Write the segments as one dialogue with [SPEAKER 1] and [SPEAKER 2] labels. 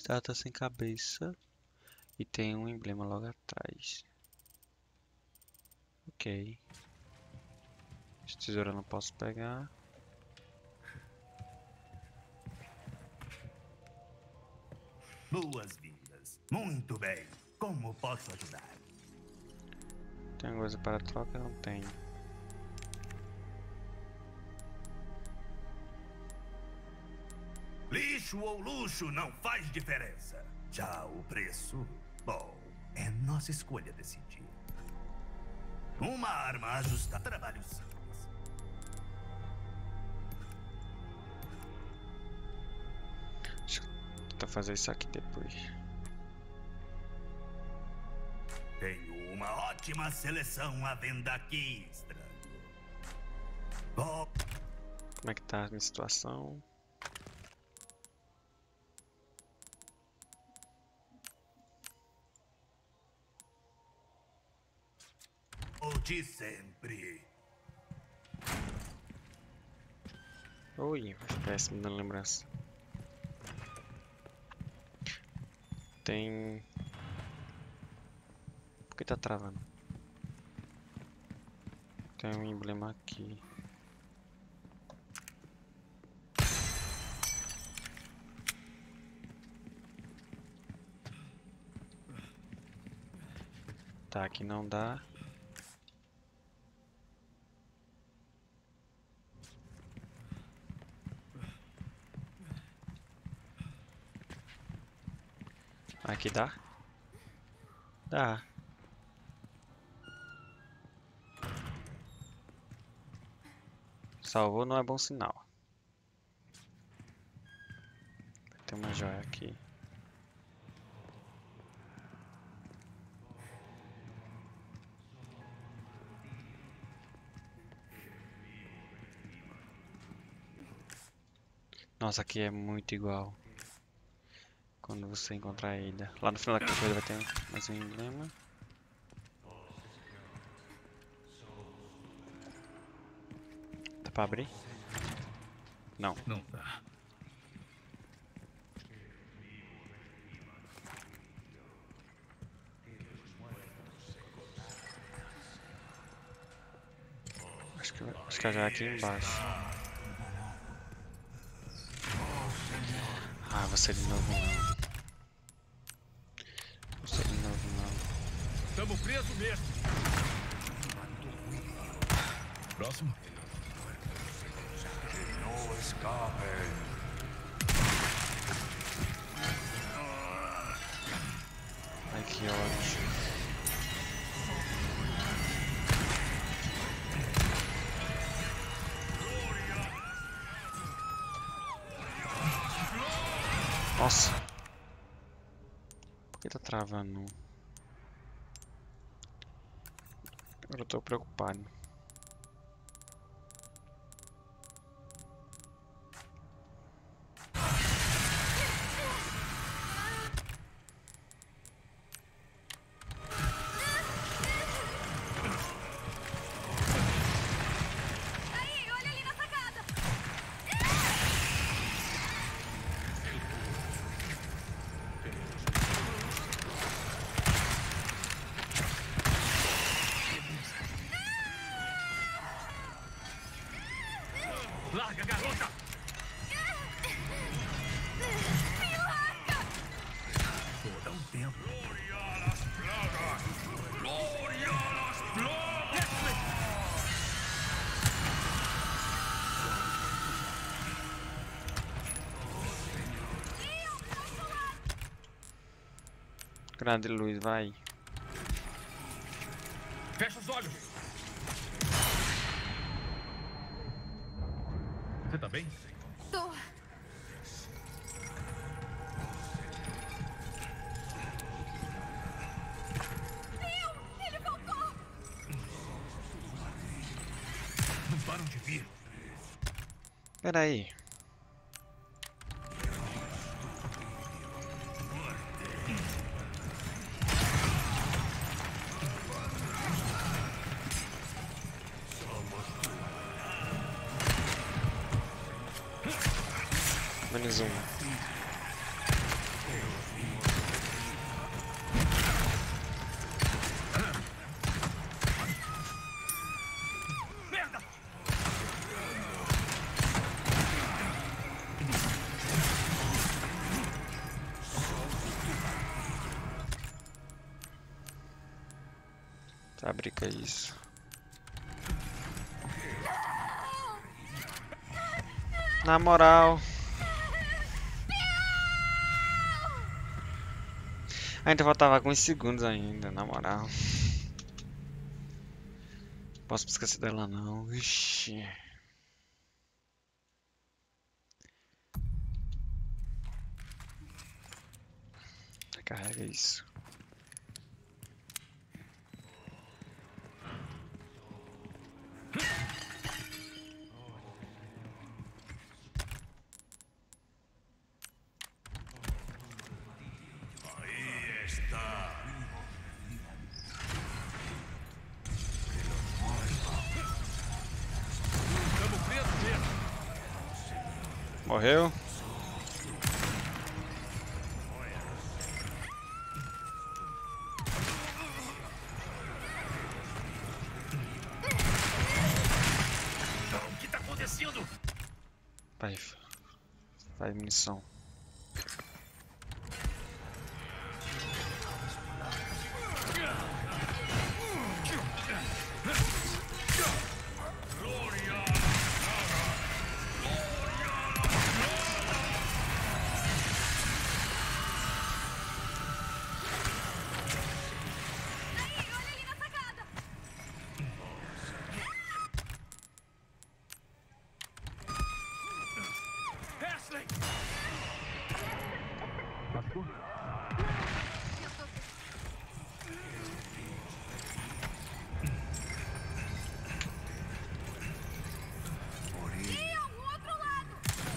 [SPEAKER 1] Gata sem cabeça. E tem um emblema logo atrás. Ok. Essa tesoura eu não posso pegar.
[SPEAKER 2] Boas-vindas. Muito bem. Como posso ajudar?
[SPEAKER 1] Tem coisa para troca? Não tenho.
[SPEAKER 2] Lixo ou luxo não faz diferença. Já o preço, bom, é nossa escolha decidir. Uma arma ajustada. Trabalho simples.
[SPEAKER 1] Deixa eu tentar fazer isso aqui depois.
[SPEAKER 2] Tenho uma ótima seleção à venda aqui, estranho. Bom,
[SPEAKER 1] Como é que tá a minha situação?
[SPEAKER 2] o de sempre.
[SPEAKER 1] Ui, péssimo na lembrança. Tem... Por que tá travando? Tem um emblema aqui. Tá, aqui não dá. Aqui dá? Dá. Salvou não é bom sinal. Tem uma joia aqui. Nossa, aqui é muito igual. Quando você encontrar a ilha. Lá no final da coisa vai ter mais um emblema. Dá pra abrir? Não.
[SPEAKER 3] Não dá.
[SPEAKER 1] Acho que a joia é aqui embaixo. Ah, você de novo não. Você de novo não.
[SPEAKER 3] Tamo preso mesmo. Próximo.
[SPEAKER 2] Não escapem.
[SPEAKER 1] Ai, que ódio. Nossa. Por que tá travando? Agora eu tô preocupado.
[SPEAKER 4] Aí, olha ali na sacada.
[SPEAKER 3] Larga, garota!
[SPEAKER 4] Me larga!
[SPEAKER 2] Vou dar um tempo.
[SPEAKER 1] Grande luz, vai.
[SPEAKER 3] Fecha os olhos! Você tá bem?
[SPEAKER 4] Tô. Viu? Ele voltou!
[SPEAKER 2] Não param de vir.
[SPEAKER 1] Pera aí. Menos um. Fabrica isso. Na moral. Ainda faltava alguns segundos ainda, na moral. Posso me esquecer dela não. Ixi. Carrega isso.
[SPEAKER 2] Aí está.
[SPEAKER 3] Estamos presos mesmo.
[SPEAKER 1] Morreu?
[SPEAKER 3] O que tá acontecendo?
[SPEAKER 1] Vai. Vai munição.
[SPEAKER 4] Aí, olha ali na sacada.
[SPEAKER 3] Ashley!
[SPEAKER 4] Leon, o outro lado.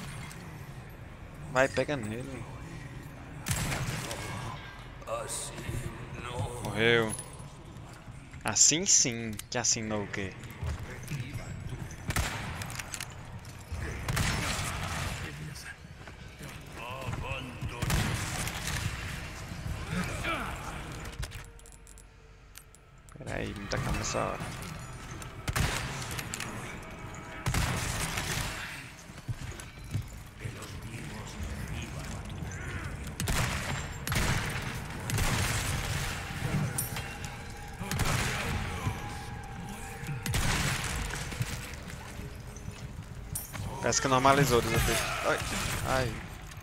[SPEAKER 1] Vai, pega nele. Morreu. Assim sim, que assinou o quê? Pera aí, muita calma nessa hora. Parece que normalizou o desafio. Ai, ai.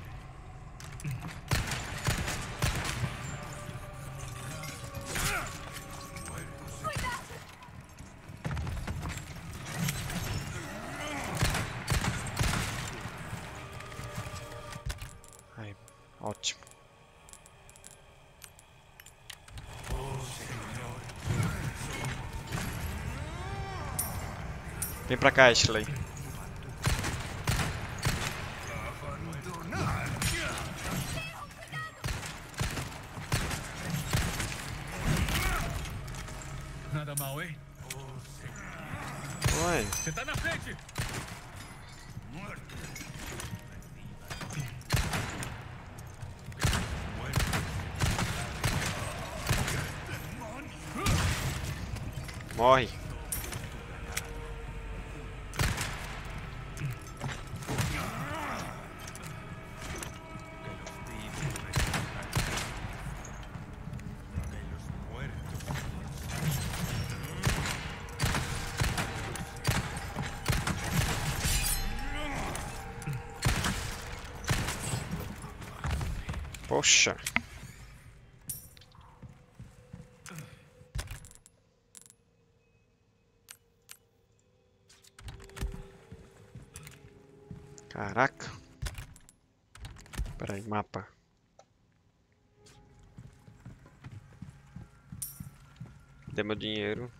[SPEAKER 1] Ai, ótimo. Vem pra cá, Ashley.
[SPEAKER 3] Nada mal, hein?
[SPEAKER 1] Oi.
[SPEAKER 3] Você tá na frente!
[SPEAKER 1] Morre. Poxa. Caraca. Pera aí, mapa. Cadê meu dinheiro?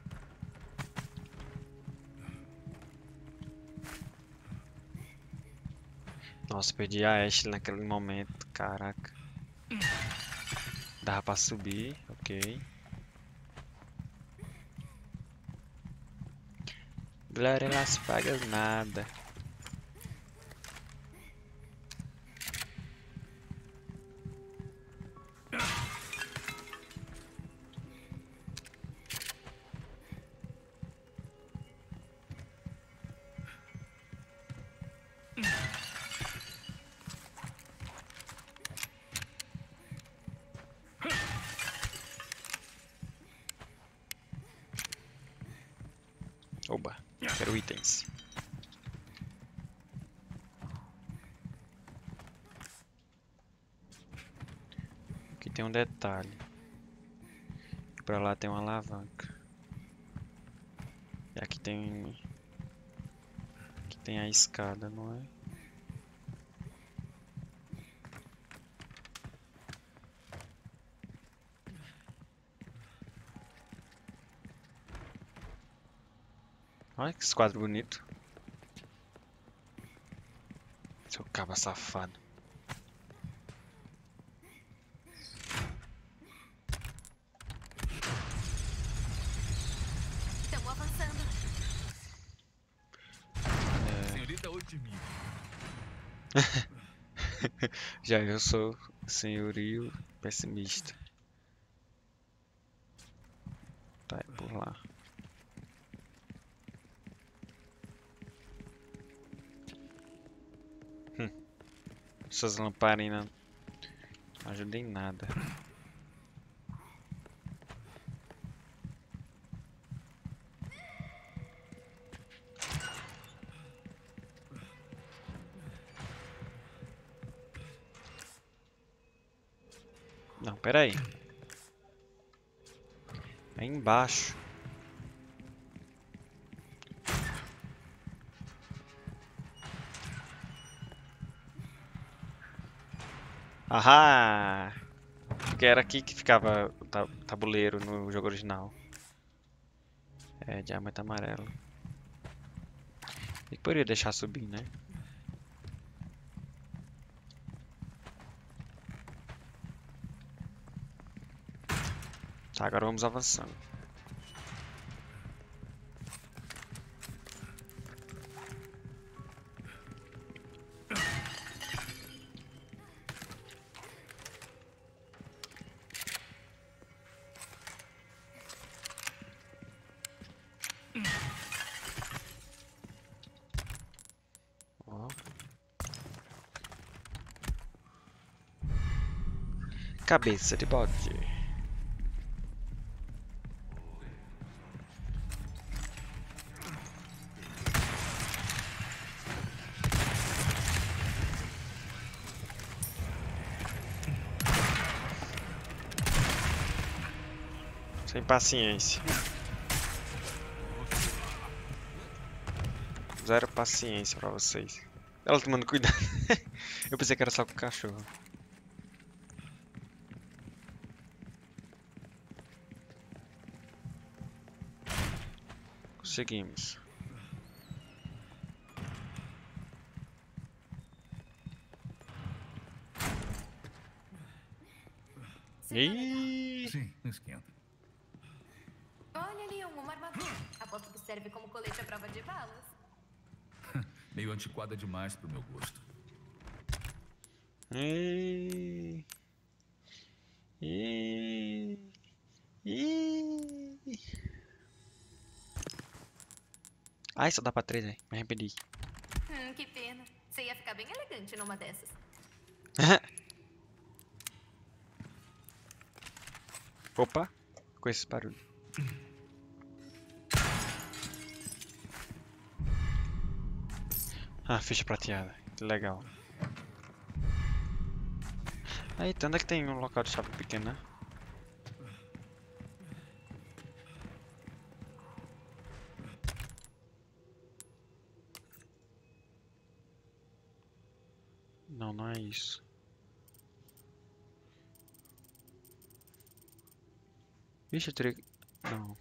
[SPEAKER 1] Nossa, perdi a Ashley naquele momento. Caraca. Dava pra subir, ok. Glória nas pagas nada. Oba, quero itens. Aqui tem um detalhe. Pra lá tem uma alavanca. E aqui tem... Aqui tem a escada, não é? Olha que quadro bonito. Seu caba safado.
[SPEAKER 4] Estamos avançando.
[SPEAKER 3] Senhorita otimista.
[SPEAKER 1] Já eu sou senhorio pessimista. Tá, é por lá. Essas lamparinas não ajudam em nada. Não, pera aí. É embaixo. Ahá! Porque era aqui que ficava o tabuleiro no jogo original. É, diamante amarelo. E poderia deixar subir, né? Tá, agora vamos avançando. Ó. Cabeça de bode. Sem paciência. Zero paciência pra vocês. Ela tomando cuidado. Eu pensei que era só com o cachorro. Conseguimos. Ih!
[SPEAKER 3] Sim, não esquenta.
[SPEAKER 4] Olha ali, uma armadura. Aposto que serve como colete à prova de balas.
[SPEAKER 3] Meio antiquada demais pro meu gosto.
[SPEAKER 1] Ih! Ih! Ih! Ai, só dá pra 3, né? Me arrependi.
[SPEAKER 4] Que pena. Você ia ficar bem elegante numa dessas.
[SPEAKER 1] Opa! Com esse barulho. Ah, ficha prateada. Que legal. Aí, onde é que tem um local de chave pequena? Não, não é isso. Vixe, eu teria... Não.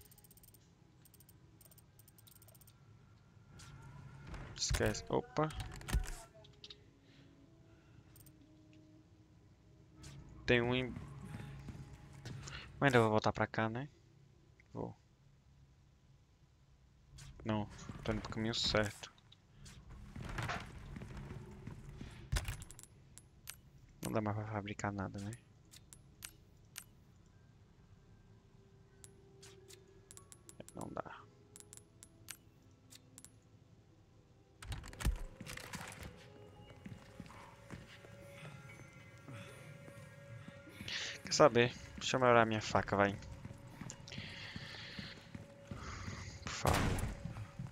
[SPEAKER 1] Esquece. Opa. Tem um em... Mas ainda vou voltar pra cá, né? Vou. Não, tô indo pro caminho certo. Não dá mais pra fabricar nada, né? Não dá. Quer saber? Deixa eu melhorar minha faca, vai. Por favor.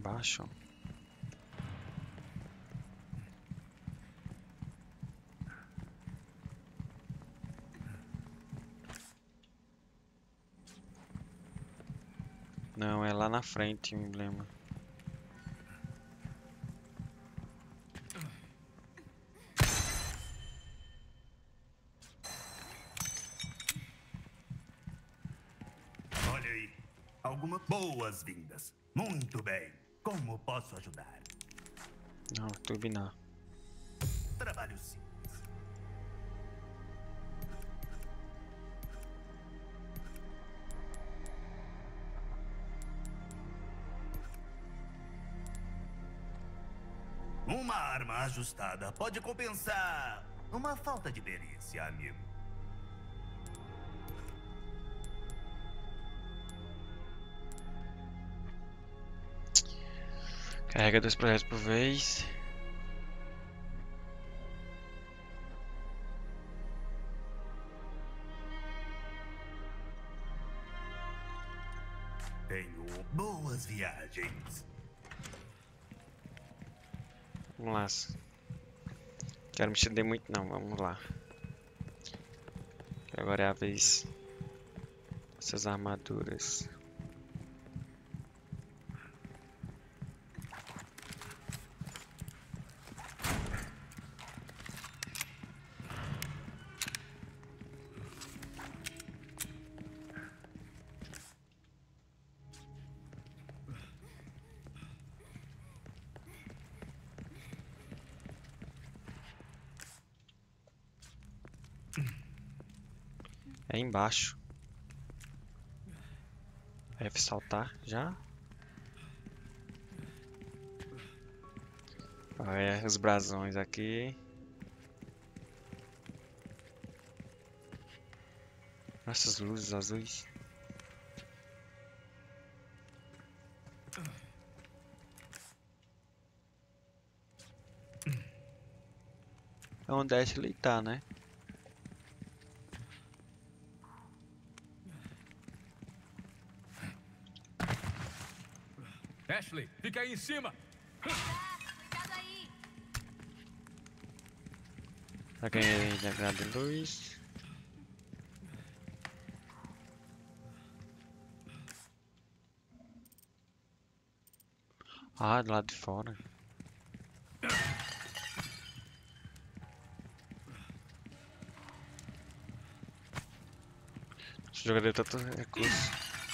[SPEAKER 1] embaixo. Não, é lá na frente o emblema.
[SPEAKER 2] Olha aí. Algumas boas-vindas. Muito bem. Como posso ajudar?
[SPEAKER 1] Não, turbinar.
[SPEAKER 2] Trabalho simples. Uma arma ajustada pode compensar uma falta de perícia, amigo.
[SPEAKER 1] Carrega 2 projetos por vez.
[SPEAKER 2] Tenho boas viagens.
[SPEAKER 1] Vamos lá. Quero me estender muito não, vamos lá. Agora é a vez dessas armaduras. É embaixo. F saltar já. Olha os brasões aqui. Essas luzes azuis. É onde Ashley tá, né?
[SPEAKER 3] Ashley, fica aí em cima!
[SPEAKER 4] Cuidado aí!
[SPEAKER 1] Já ganhei da grade de luz. Ah, do lado de fora. Esse jogador tem tanto recurso.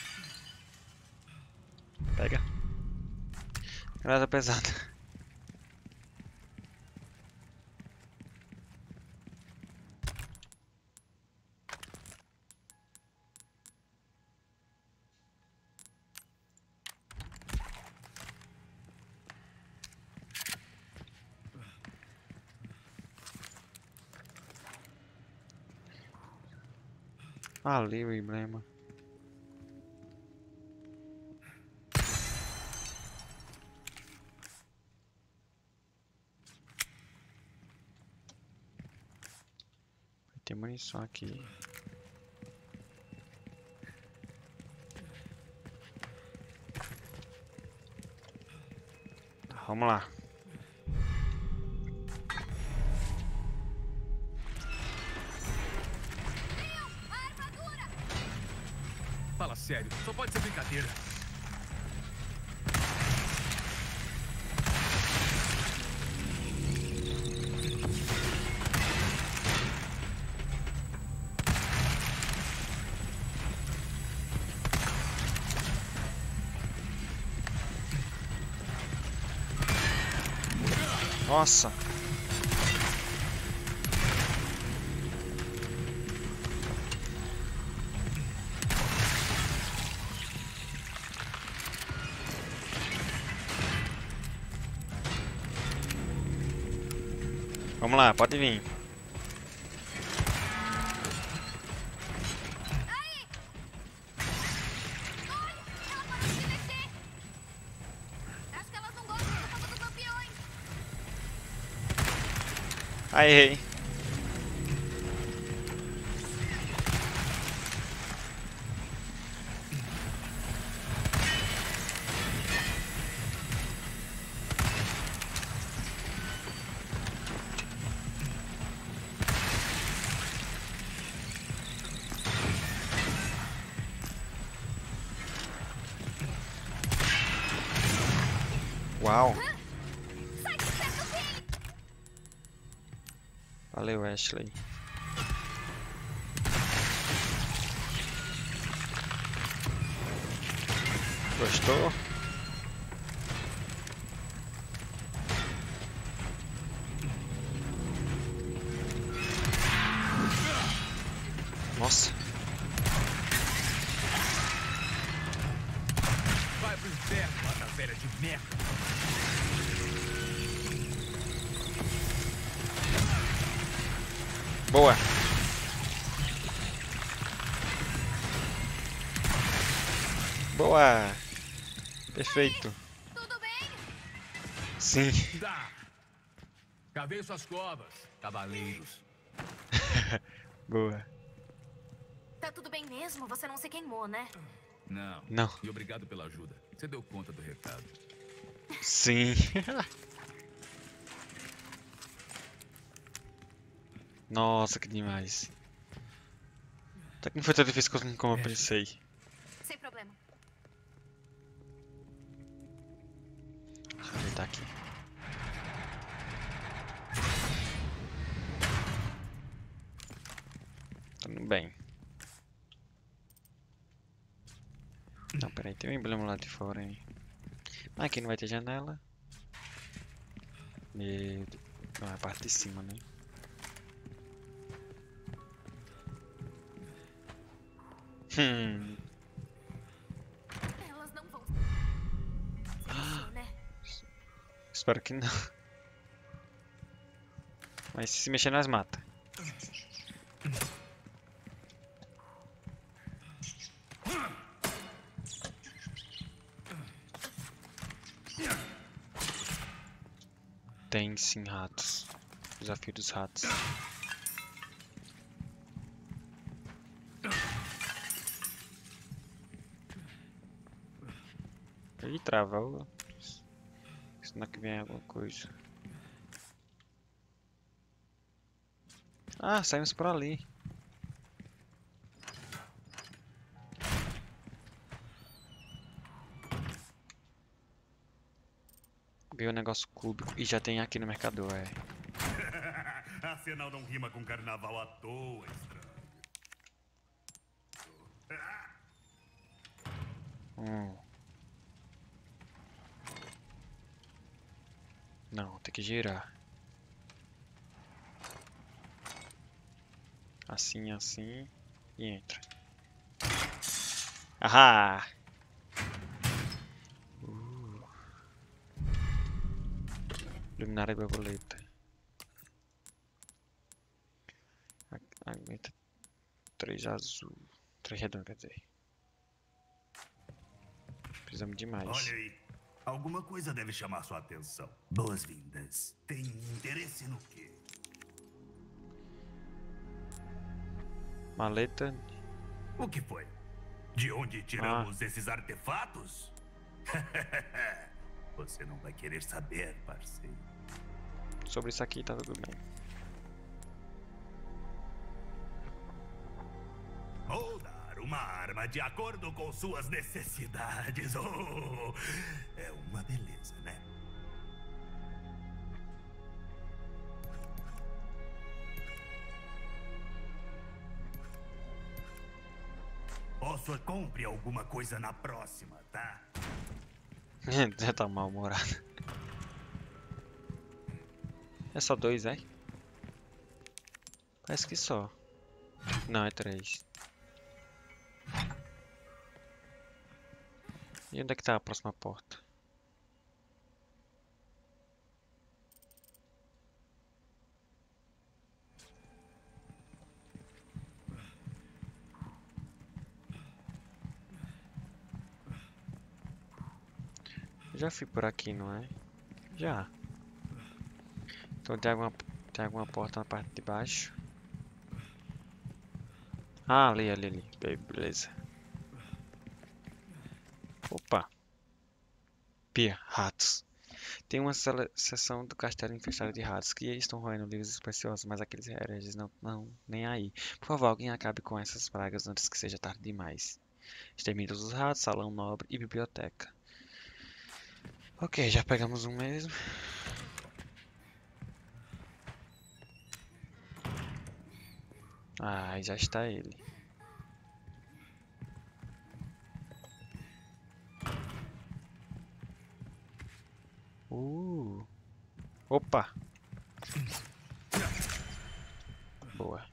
[SPEAKER 1] Pega. Granada pesada. Ali o emblema. Tem munição aqui. Tá, vamos lá.
[SPEAKER 3] Fala sério, só pode ser brincadeira.
[SPEAKER 1] Nossa! Vamos lá, pode vir.
[SPEAKER 4] Aí! Olha! Ela parou de descer! Acho que elas não gostam do fogo dos lampiões!
[SPEAKER 1] Aí, errei. Uau!
[SPEAKER 4] Sai de perto dele!
[SPEAKER 1] Valeu, Ashley. Gostou? Nossa.
[SPEAKER 3] Vai pro inferno, lata velha de merda.
[SPEAKER 1] Boa. Boa. Perfeito.
[SPEAKER 4] Tudo bem?
[SPEAKER 1] Sim.
[SPEAKER 3] Tá. Cavei suas covas, cavaleiros.
[SPEAKER 1] Boa.
[SPEAKER 4] Tá tudo bem mesmo? Você não se queimou, né?
[SPEAKER 3] Não.
[SPEAKER 1] Não.
[SPEAKER 3] E obrigado pela ajuda. Você deu conta do recado.
[SPEAKER 1] Sim. Nossa, que demais. Até que não foi tão difícil como eu pensei.
[SPEAKER 4] Sem problema.
[SPEAKER 1] Deixa eu ajeitar aqui. Tá indo bem. Não, peraí, tem um emblema lá de fora, hein? Ah, aqui não vai ter janela. E... Não, é a parte de cima, né? Hum.
[SPEAKER 4] Elas não vão. Você mexeu, né?
[SPEAKER 1] Espero que não. Mas se mexer, nós mata. Tem sim ratos. Desafio dos ratos. Ih, travou. Senão que vem alguma coisa. Ah, saímos por ali. Ganhei um negócio cúbico. E já tem aqui no mercador, é.
[SPEAKER 2] Afinal, não rima com carnaval à toa, estranho.
[SPEAKER 1] Não, tem que girar. Assim, assim. E entra. Ahá! Luminária borboleta. Aguenta 3 azul. 3 redondo, quer dizer. Precisamos de mais.
[SPEAKER 2] Olha aí. Alguma coisa deve chamar sua atenção. Boas-vindas. Tem interesse no quê?
[SPEAKER 1] Maleta.
[SPEAKER 2] O que foi? De onde tiramos esses artefatos? Você não vai querer saber, parceiro.
[SPEAKER 1] Sobre isso aqui tá tudo bem.
[SPEAKER 2] Vou dar uma arma de acordo com suas necessidades. Oh, é uma beleza, né? Posso compre alguma coisa na próxima, tá?
[SPEAKER 1] Já tá mal-humorado. É só 2, é? Parece que só. Não, é 3. E onde é que tá a próxima porta? Já fui por aqui, não é? Já. Então tem alguma porta na parte de baixo. Ah, ali. Beleza. Opa. Pia, ratos. Tem uma seção do castelo infestada de ratos que estão roendo livros preciosos, mas aqueles hereges não nem aí. Por favor, alguém acabe com essas pragas antes que seja tarde demais. Extermine todos os ratos, salão nobre e biblioteca. Ok, já pegamos um mesmo. Ah, aí já está ele. Uh. Opa! Boa.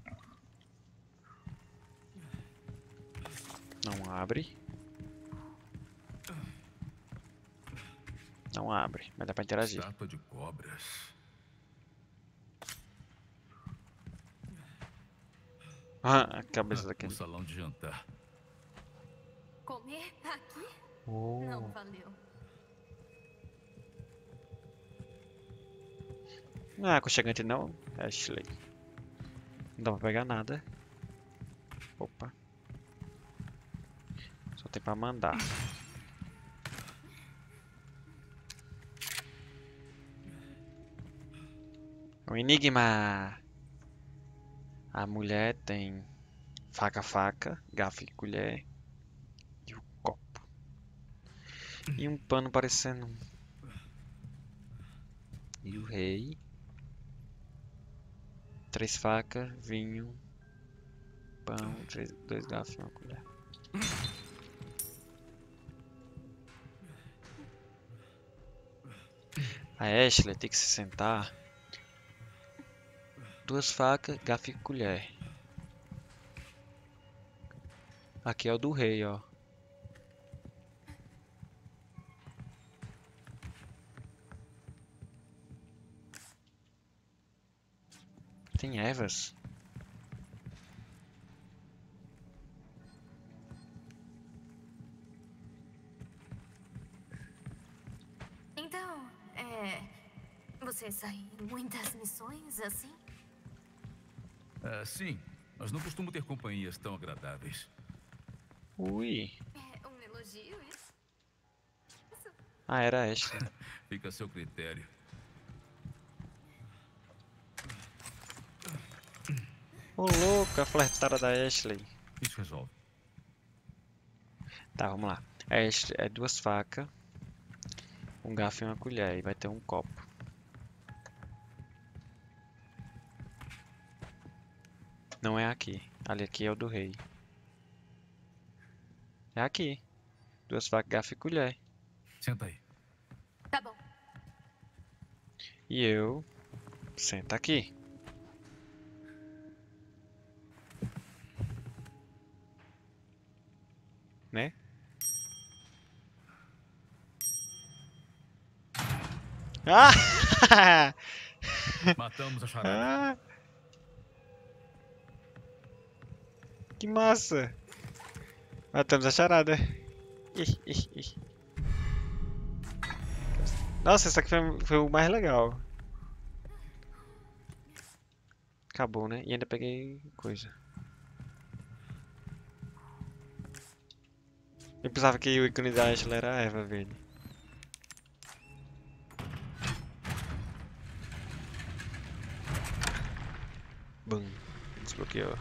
[SPEAKER 1] Não abre. Não abre, mas dá pra interagir.
[SPEAKER 3] Estátua de cobras.
[SPEAKER 1] Ah, a cabeça daquele.
[SPEAKER 3] Um salão de jantar.
[SPEAKER 4] Comer aqui? Não
[SPEAKER 1] Oh.
[SPEAKER 4] valeu.
[SPEAKER 1] Não é aconchegante não, Ashley. Não dá pra pegar nada. Opa. Só tem pra mandar. Um enigma. A mulher tem faca, garfo e colher. E o copo. E um pano parecendo. E o rei. 3 facas, vinho, pão, 2 garfos e uma colher. A Ashley tem que se sentar. 2 facas, garfo e colher. Aqui é o do rei, ó. Tem ervas.
[SPEAKER 4] Então, você sai em muitas missões assim?
[SPEAKER 3] Sim, mas não costumo ter companhias tão agradáveis.
[SPEAKER 1] Ui.
[SPEAKER 4] É um elogio isso?
[SPEAKER 1] Ah, era a Ashley.
[SPEAKER 3] Fica a seu critério.
[SPEAKER 1] Ô louco, a flertada da Ashley.
[SPEAKER 3] Isso resolve.
[SPEAKER 1] Tá, vamos lá. A Ashley é 2 facas, um garfo e uma colher. E vai ter um copo. Não é aqui. Ali aqui é o do rei. É aqui. 2 facas, garfo e colher.
[SPEAKER 3] Senta aí.
[SPEAKER 4] Tá bom.
[SPEAKER 1] E eu sento aqui. Né? Ah!
[SPEAKER 3] Matamos a charada.
[SPEAKER 1] Ah! Que massa! Matamos a charada. Ih, ih, ih. Nossa, essa aqui foi o mais legal. Acabou, né? E ainda peguei coisa. Eu pensava que o ícone da Ashley era a Eva verde. Bum. Desbloqueou.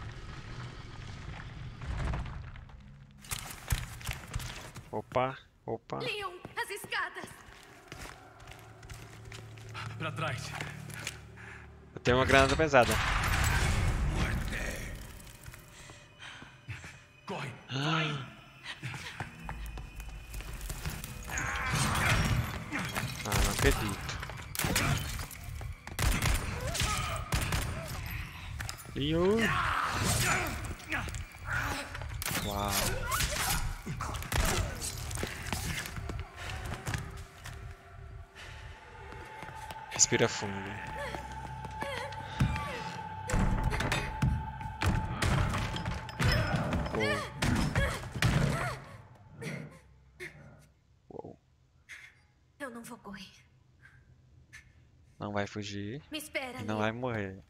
[SPEAKER 1] Opa, opa.
[SPEAKER 4] Leon, as escadas!
[SPEAKER 3] Pra trás.
[SPEAKER 1] Eu tenho uma granada pesada.
[SPEAKER 3] Corre.
[SPEAKER 1] Ah, não acredito. Leon. Uau. Respira fundo. Uou.
[SPEAKER 4] Eu não vou correr.
[SPEAKER 1] Não vai fugir
[SPEAKER 4] Me espera,
[SPEAKER 1] e não
[SPEAKER 4] Leon.
[SPEAKER 1] vai morrer.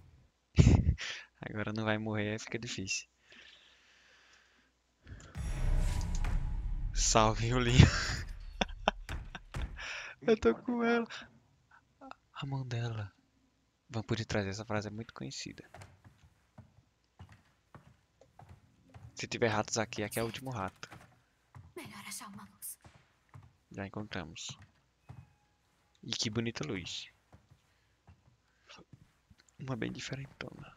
[SPEAKER 1] Agora não vai morrer, aí fica difícil. Salve o Leon. Eu tô com ela. A mão dela. Vamos por detrás, essa frase é muito conhecida. Se tiver ratos aqui, aqui é o último rato.
[SPEAKER 4] Melhor achar uma luz.
[SPEAKER 1] Já encontramos. E que bonita luz. Uma bem diferentona.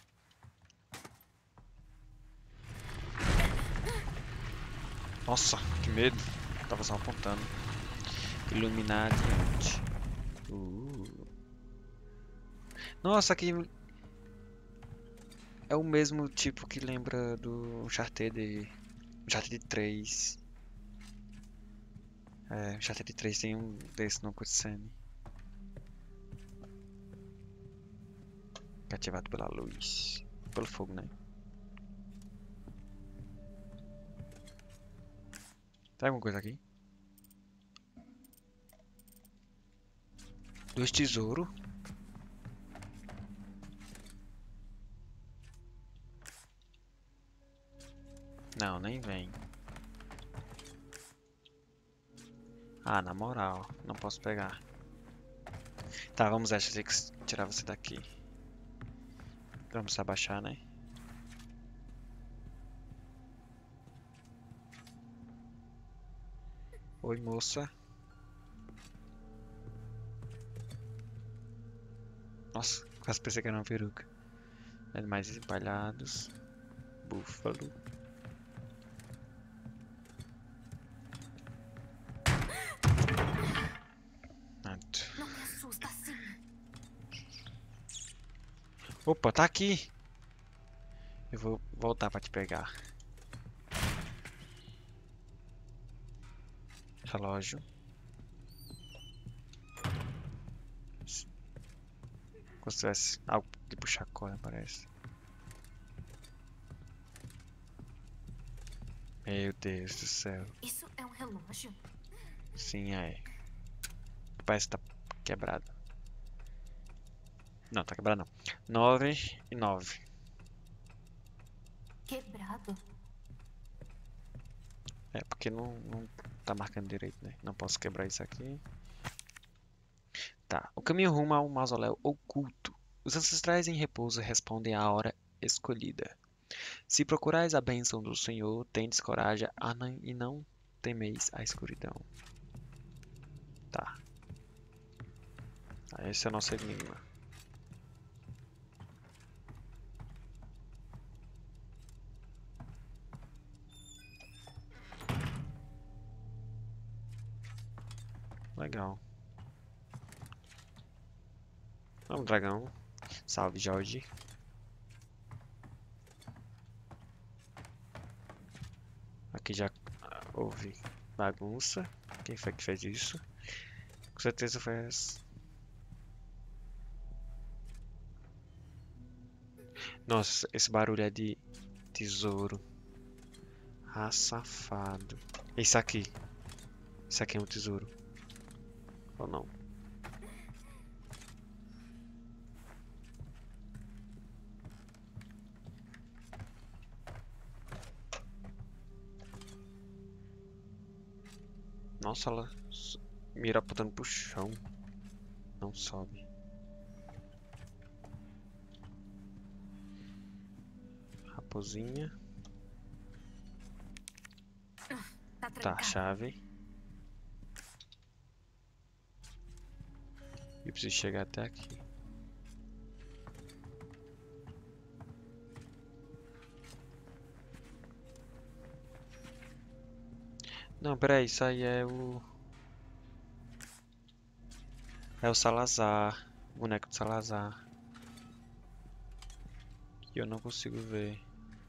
[SPEAKER 1] Nossa, que medo. Tava só apontando. Iluminati. Nossa, aqui é o mesmo tipo que lembra do Uncharted 3. É, Uncharted 3 tem um desse no cutscene. Cativado pela luz. Pelo fogo, né? Tem alguma coisa aqui? 2 tesouros. Não, nem vem. Ah, na moral, não posso pegar. Tá, vamos achar que tirar você daqui. Vamos abaixar, né? Oi, moça. Nossa, quase pensei que era uma peruca. Animais empalhados. Búfalo. Pronto.
[SPEAKER 4] Não me assusta assim.
[SPEAKER 1] Opa, tá aqui. Eu vou voltar pra te pegar. Relógio. Como se tivesse algo de puxar corda, parece. Meu Deus do céu.
[SPEAKER 4] Isso é um relógio?
[SPEAKER 1] Sim, é. Parece que tá quebrado. Não, tá quebrado não. 9 e 9.
[SPEAKER 4] Quebrado?
[SPEAKER 1] É, porque não tá marcando direito, né? Não posso quebrar isso aqui. Tá. O caminho rumo ao mausoléu oculto. Os ancestrais em repouso respondem à hora escolhida. Se procurais a bênção do Senhor, tendes coragem e não temeis a escuridão. Tá. Esse é o nosso enigma. Legal. Vamos, dragão. Salve, Jorge. Aqui já houve bagunça. Quem foi que fez isso? Com certeza foi essa. Nossa, esse barulho é de tesouro. Ah, safado. Esse aqui. Esse aqui é um tesouro. Ou não? Nossa, ela mira apontando pro chão. Não sobe. Raposinha.
[SPEAKER 4] Tá
[SPEAKER 1] Tá,
[SPEAKER 4] trancado.
[SPEAKER 1] chave. Eu preciso chegar até aqui. Não, peraí, isso aí é o... É o Salazar. O boneco do Salazar. Que eu não consigo ver.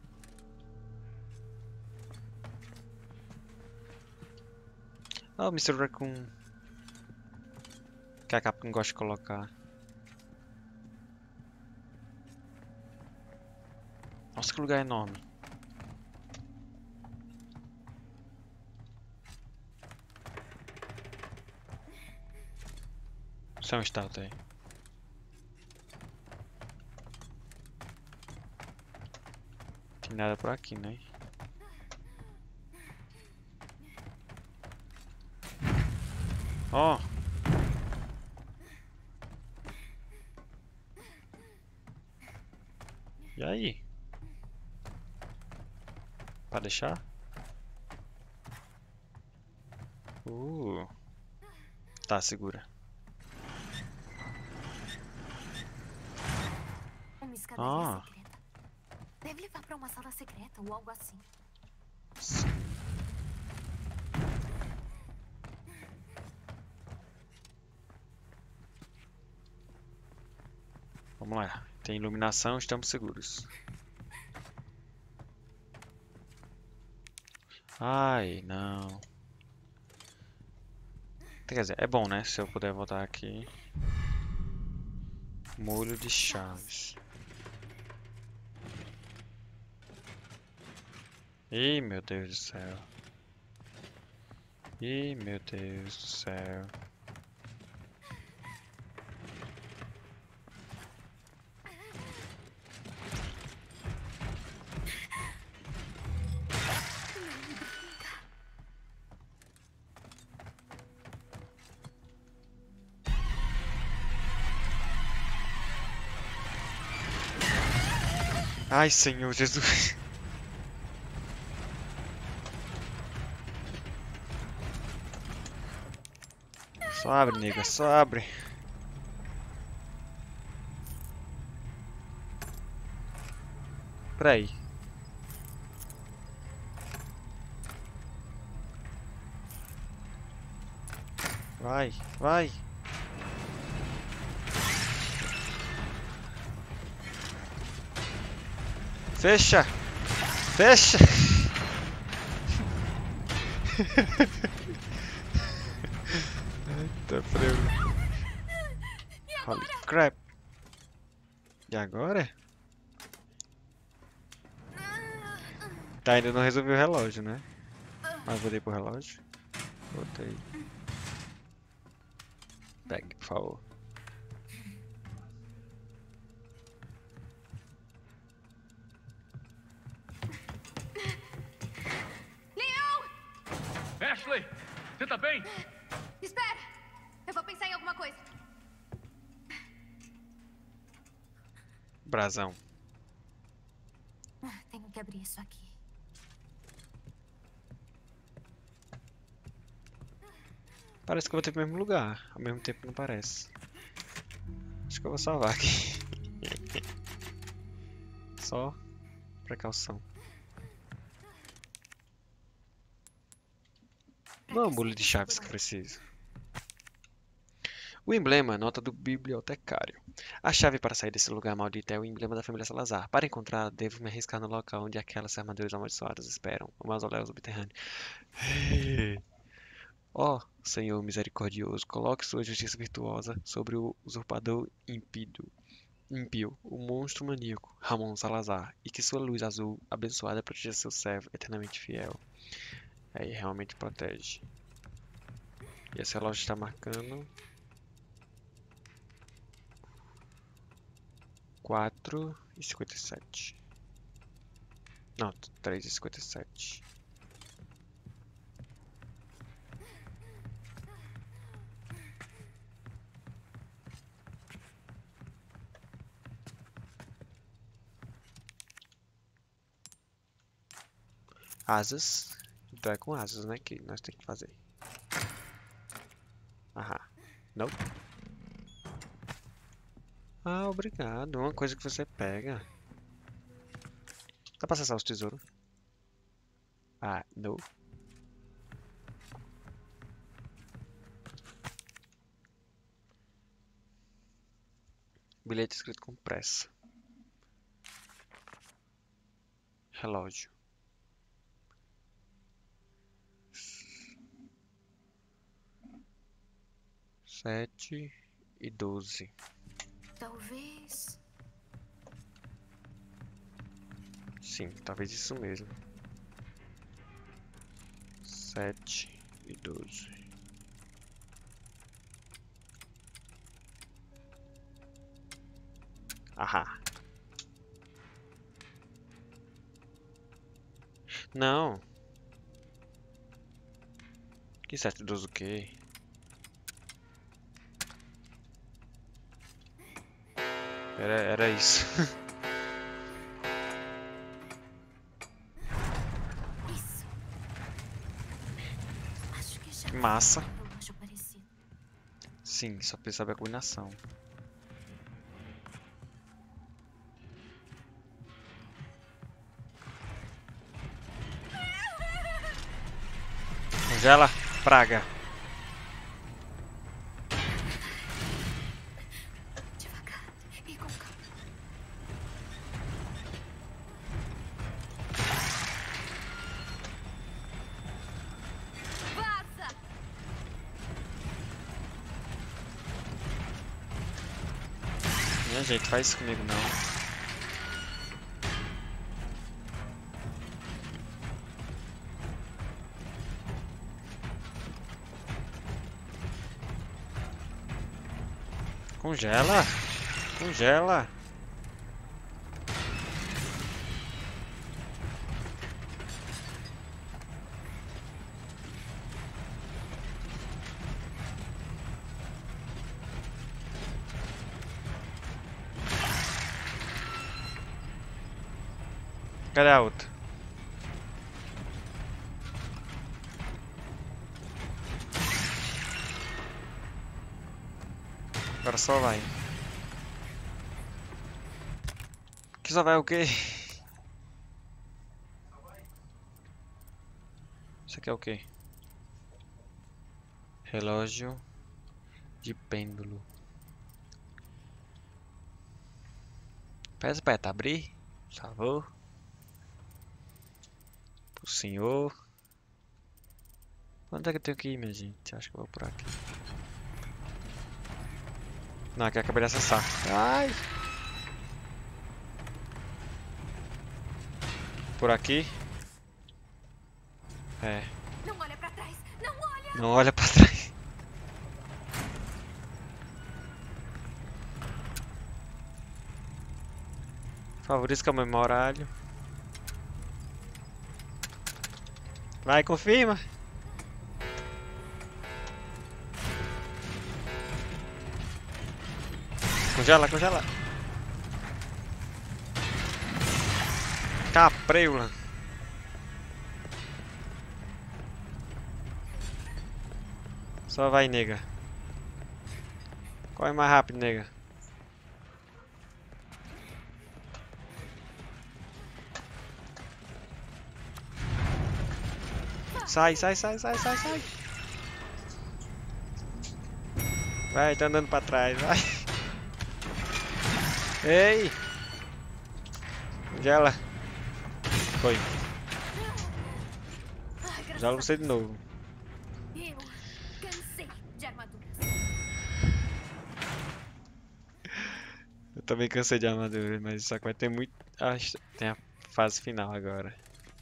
[SPEAKER 1] Ah, o Mr. Raccoon. Que a Capcom gosta de colocar. Nossa, que lugar enorme. Isso é um estátua aí. Tem nada por aqui, né? Ó! E aí? Pra deixar? Tá, segura.
[SPEAKER 4] escadaria
[SPEAKER 1] Ah.
[SPEAKER 4] secreta. Deve levar pra uma sala secreta ou algo assim.
[SPEAKER 1] Vamos lá. Tem iluminação, estamos seguros. Ai, não. Quer dizer, é bom, né? Se eu puder voltar aqui. Molho de chaves. Ih, meu Deus do céu. Ih, meu Deus do céu. Ai, Senhor Jesus. Só abre, nega, só abre. Peraí. Vai, vai. Fecha! Fecha! Eita, frego. Holy crap. E agora? Tá, ainda não resolvi o relógio, né? Mas botei pro relógio. Botei. Pegue, por favor.
[SPEAKER 3] Ashley, você tá bem?
[SPEAKER 4] Espera! Eu vou pensar em alguma coisa.
[SPEAKER 1] Brasão.
[SPEAKER 4] Tenho que abrir isso aqui.
[SPEAKER 1] Parece que eu vou ter pro mesmo lugar. Ao mesmo tempo não parece. Acho que eu vou salvar aqui. Só precaução. Não é um bule de chaves que preciso. O emblema, nota do bibliotecário. A chave para sair desse lugar maldito é o emblema da família Salazar. Para encontrar, devo me arriscar no local onde aquelas armaduras amaldiçoadas esperam. O mausoléu subterrâneo. Ó, Senhor misericordioso, coloque sua justiça virtuosa sobre o usurpador ímpio, o monstro maníaco, Ramon Salazar, e que sua luz azul abençoada proteja seu servo eternamente fiel. Aí realmente protege. E esse relógio está marcando 4h57. Não, 3h57. Asas. Então é com asas, né? Que nós temos que fazer. Aham. Não. Ah, obrigado. Uma coisa que você pega. Dá pra acessar os tesouros? Ah, não. Bilhete escrito com pressa. Relógio. 7h12.
[SPEAKER 4] Talvez.
[SPEAKER 1] Sim, talvez isso mesmo. 7h12. Ahá. Não. Que 7h12 o quê? Era isso.
[SPEAKER 4] Isso. Acho que já
[SPEAKER 1] Que massa.
[SPEAKER 4] vi um relógio parecido.
[SPEAKER 1] Sim, só precisa saber a combinação. Congela, praga.
[SPEAKER 4] Devagar e com calma. Vaza!
[SPEAKER 1] Minha gente, faz isso comigo não. Congela! Congela! Cadê a outra? Agora só vai. Que só vai o quê? Isso aqui é o quê? Relógio de pêndulo. Peça para abrir, por favor. Pro senhor. Onde é que eu tenho que ir, minha gente? Acho que eu vou por aqui. Não, aqui eu acabei de acessar. Ai! Por aqui? É.
[SPEAKER 4] Não olha pra trás! Não olha!
[SPEAKER 1] Não olha pra trás. Favoritos que é o mesmo horário. Vai, confirma. Congela, congela. Capreula. Só vai, nega. Corre mais rápido, nega. Sai, sai, sai, sai, sai, sai. Vai, tá andando pra trás, vai. Ei! Congela. Foi.
[SPEAKER 4] Ai, graças
[SPEAKER 1] Já
[SPEAKER 4] a
[SPEAKER 1] você de novo.
[SPEAKER 4] Deus. Eu cansei de armaduras.
[SPEAKER 1] Eu também cansei de armadura, mas só que vai ter muito. Tem a fase final agora.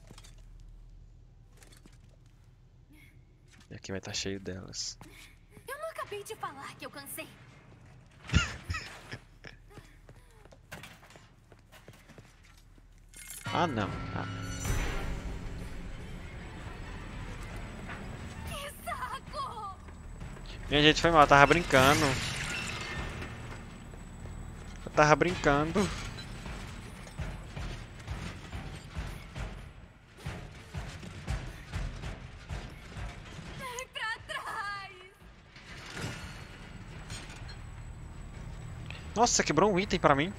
[SPEAKER 1] E aqui vai estar cheio delas.
[SPEAKER 4] Eu não acabei de falar que eu cansei.
[SPEAKER 1] Ah, não. Ah.
[SPEAKER 4] Que saco!
[SPEAKER 1] Minha gente, foi mal, eu tava brincando. Eu tava brincando.
[SPEAKER 4] Ai, pra trás!
[SPEAKER 1] Nossa, quebrou um item pra mim.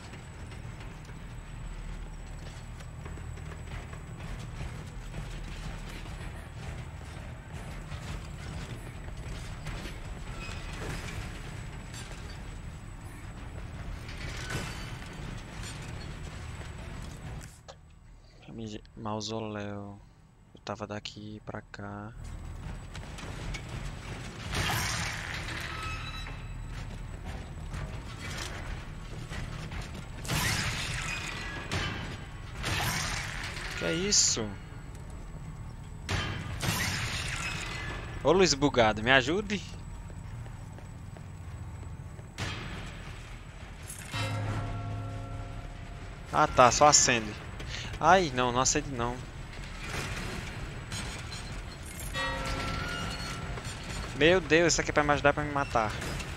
[SPEAKER 1] Mausoléu. Eu tava daqui pra cá. Que é isso? Ô luz bugado, me ajude. Ah tá, só acende. Ai, não, não acende não. Meu Deus, isso aqui é pra me ajudar pra me matar.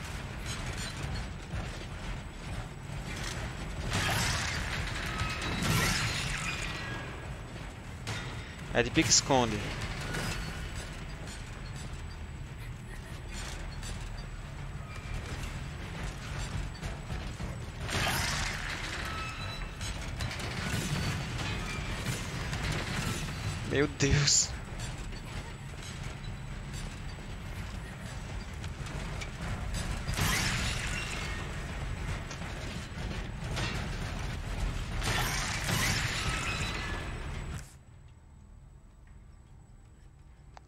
[SPEAKER 1] É de pique-esconde. Meu Deus.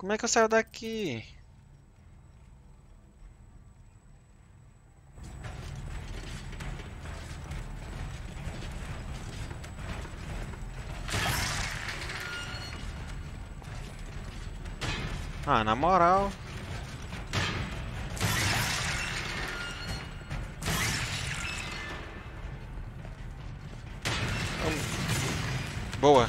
[SPEAKER 1] Como é que eu saio daqui? Ah, na moral. Boa.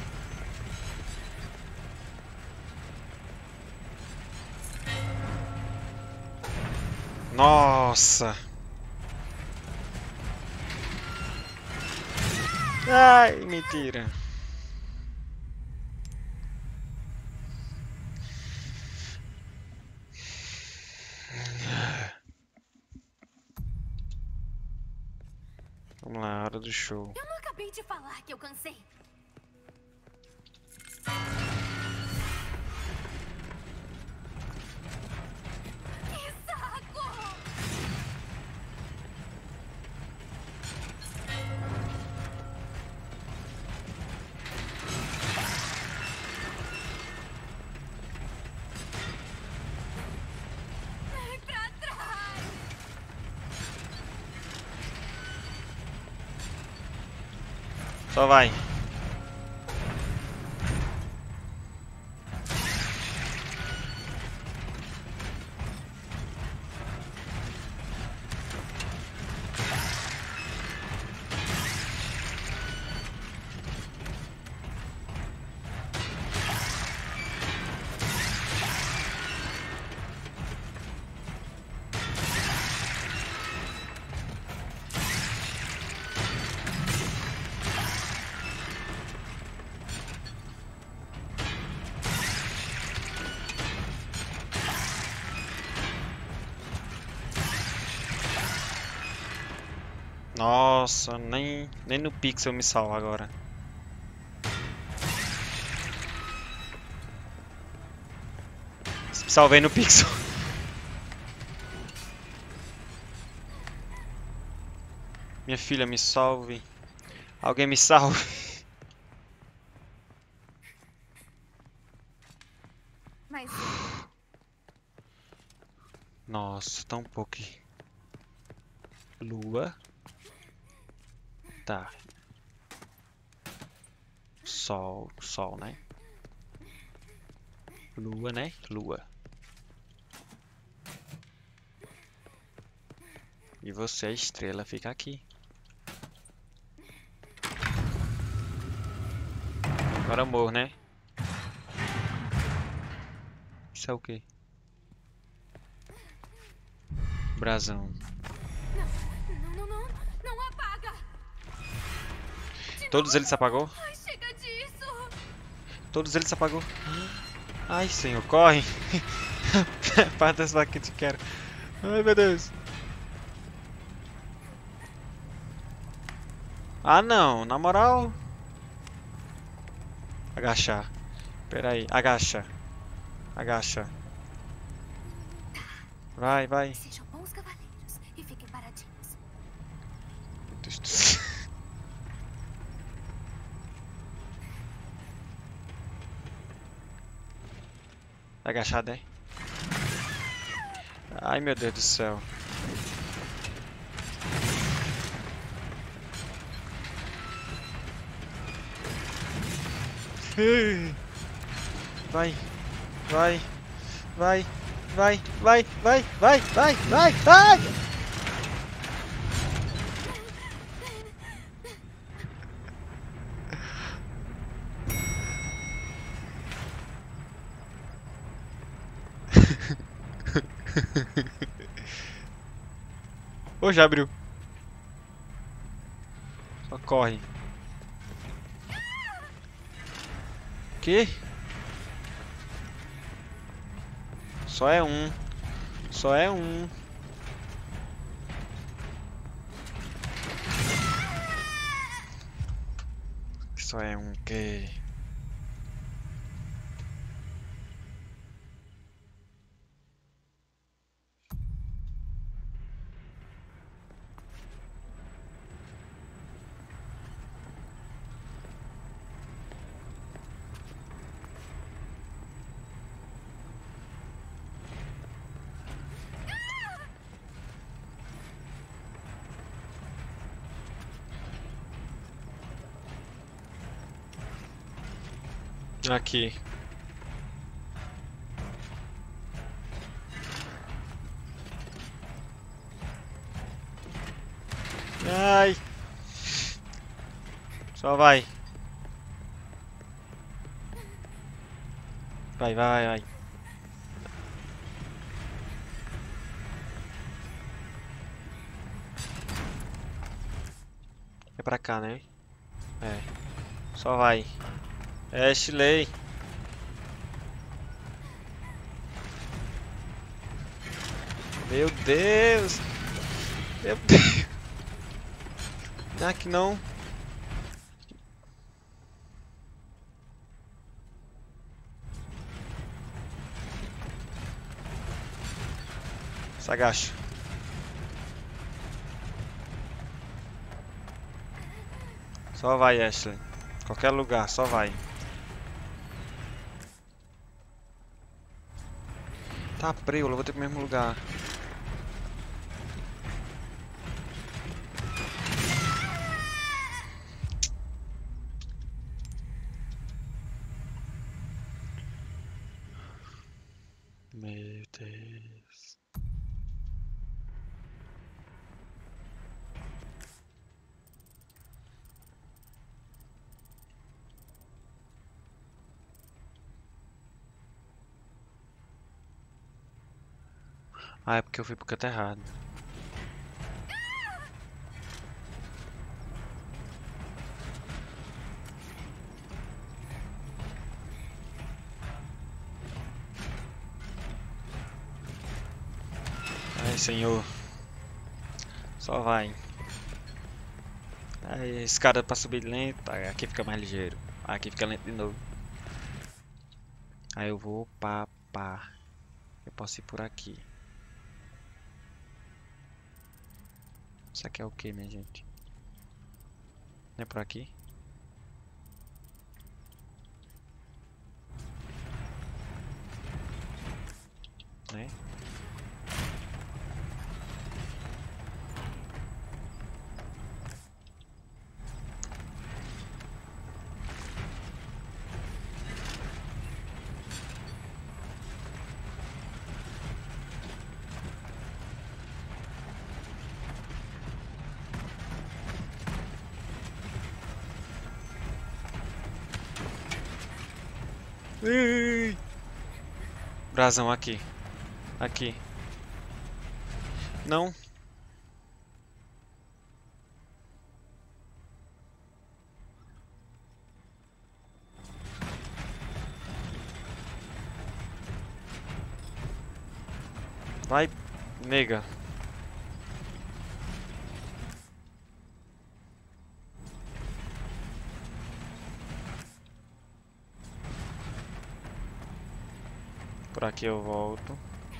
[SPEAKER 1] Nossa. Ai, mentira. Vamos lá, hora do show.
[SPEAKER 4] Eu não acabei de falar que eu cansei. Que saco! Ai, pra trás!
[SPEAKER 1] Só vai. Nossa, nem no Pixel me salva agora. Salvei no Pixel. Minha filha, me salve. Alguém me salve.
[SPEAKER 4] Mas
[SPEAKER 1] Nossa, tão pouco. Lua. Tá. Sol, né? Lua, né? Lua. E você, a estrela, fica aqui. Agora amor, né? Isso é o quê? Brasão.
[SPEAKER 4] não apaga!
[SPEAKER 1] Todos eles se apagou?
[SPEAKER 4] Ai, chega disso!
[SPEAKER 1] Todos eles se apagou. Ai, senhor, corre. Parte dessa que eu te quero. Ai, meu Deus. Ah, não. Na moral. Agachar. Pera aí. Agacha. Agacha. Vai.
[SPEAKER 4] Sejam bons cavaleiros e fiquem paradinhos.
[SPEAKER 1] Meu Deus do céu. Agachada, é? Ai, meu Deus do céu. Vai. Vai. Ô, já abriu. Só corre. Que? Só é um. Só é um. Só é um que? Aqui. Ai. Só vai. Vai, vai, vai. É pra cá, né? É. Só vai. Ashley. Meu Deus. Meu Deus. Aqui não. Se agacha. Só vai, Ashley. Qualquer lugar, só vai. Tá preso, eu vou ter pro mesmo lugar. Meu Deus. Ah, é porque eu fui pro canto errado. Ai, senhor. Só vai. Aí, escada pra subir lento. Aí, aqui fica mais ligeiro. Aqui fica lento de novo. Aí eu vou pá. Eu posso ir por aqui. Isso aqui é o que, minha gente? Não é por aqui? Né? Ui! Brasão aqui. Aqui. Não. Vai, nega. Por aqui eu volto.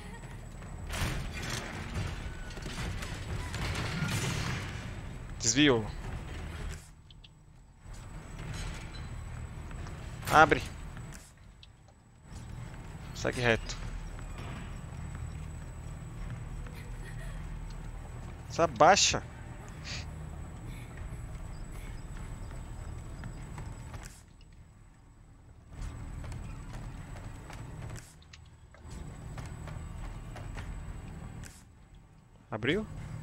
[SPEAKER 1] Desviou. Abre. Segue reto. Se abaixa. Abriu?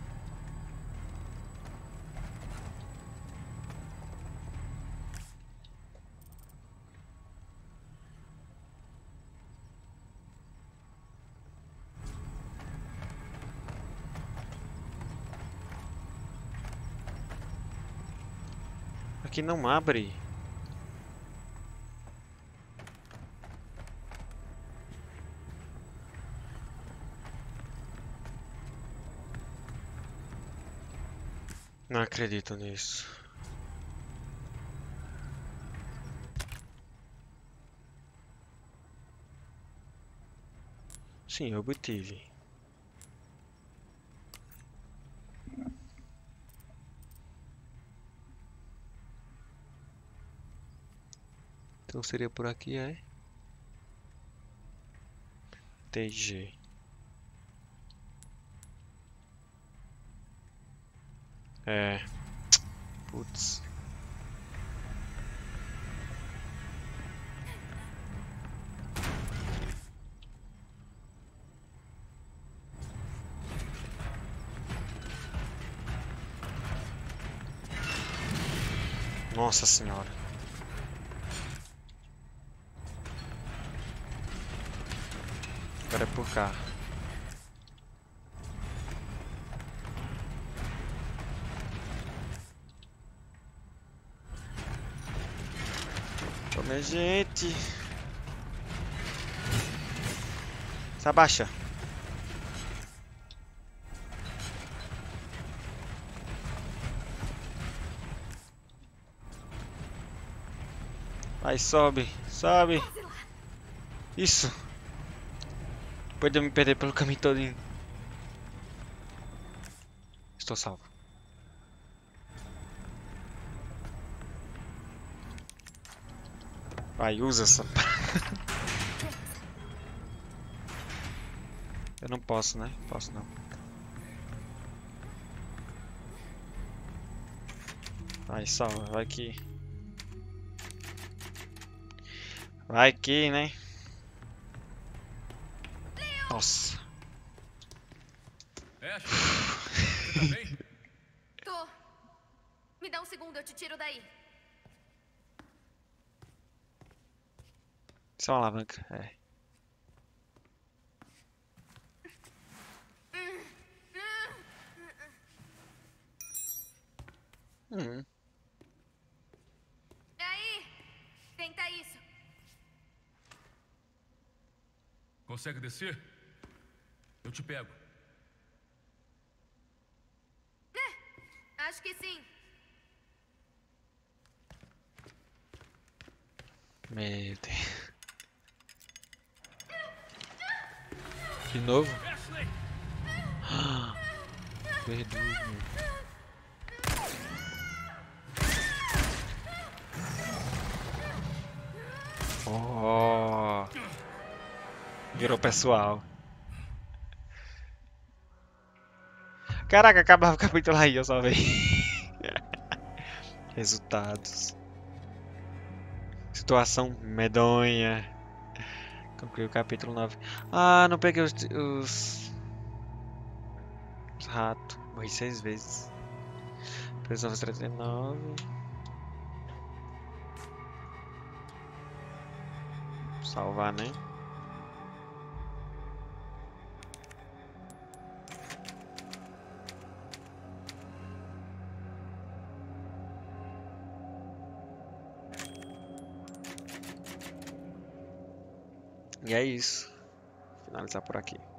[SPEAKER 1] Aqui não abre. Não acredito nisso. Sim, eu obtive. Então seria por aqui, é? TG. É. Putz. Nossa senhora. Agora é por cá. Minha gente. Se abaixa. Vai, sobe. Sobe. Isso. Depois de eu me perder pelo caminho todinho. Estou salvo. Vai, usa essa. Eu não posso, né? Posso não. Vai, salva. Vai que. Vai que, né? Nossa.
[SPEAKER 3] Ashley, você tá bem?
[SPEAKER 4] Tô. Me dá um segundo, eu te tiro daí.
[SPEAKER 1] Isso é uma alavanca. É.
[SPEAKER 4] E aí? Tenta isso.
[SPEAKER 3] Consegue descer? Eu te pego.
[SPEAKER 4] Acho que sim.
[SPEAKER 1] Meu Deus. De novo?
[SPEAKER 3] Ashley!
[SPEAKER 1] Verdugo. Oh. Virou pessoal. Caraca, acabava o capítulo aí, eu só vi. Resultados. Situação medonha. Concluiu o capítulo 9. Ah, não peguei os ratos. Morri 6 vezes. Prisão 39. Salvar, né? E é isso. Finalizar por aqui.